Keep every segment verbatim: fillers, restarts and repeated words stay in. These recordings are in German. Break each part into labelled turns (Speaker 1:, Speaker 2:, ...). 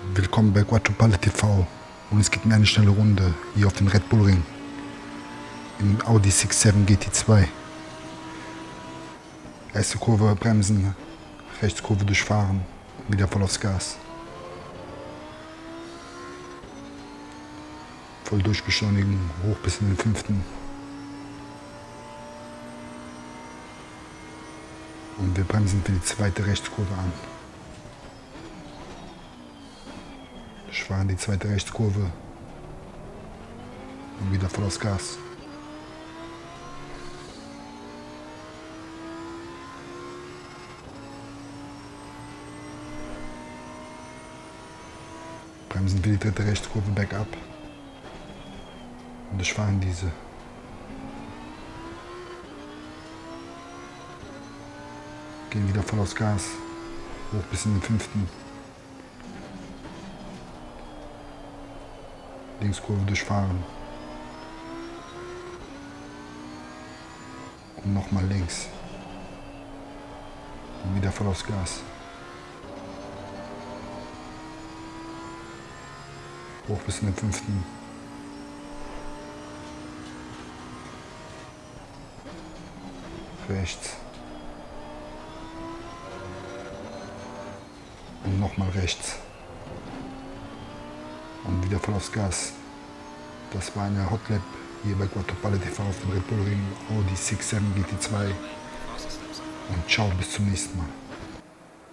Speaker 1: Willkommen bei Quattropalle T V und es geht in eine schnelle Runde hier auf dem Red Bull Ring im Audi sechs sieben G T zwei. Erste Kurve bremsen, Rechtskurve durchfahren, wieder voll aufs Gas. Voll durchbeschleunigen, hoch bis in den fünften. Und wir bremsen für die zweite Rechtskurve an. Fahren die zweite Rechtskurve und wieder voll aufs Gas. Bremsen für die dritte Rechtskurve bergab und durchfahren diese. Gehen wieder voll aufs Gas, hoch bis in den fünften. Linkskurve durchfahren und nochmal links und wieder voll aufs Gas. Hoch bis in den fünften. Rechts und nochmal rechts. Und wieder voll aufs Gas. Das war eine Hotlap hier bei Quattropalle T V auf dem Red Bull Ring Audi sechs sieben G T zwei. Und ciao, bis zum nächsten Mal.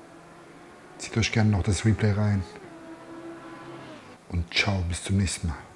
Speaker 1: Zieht euch gerne noch das Replay rein. Und ciao, bis zum nächsten Mal.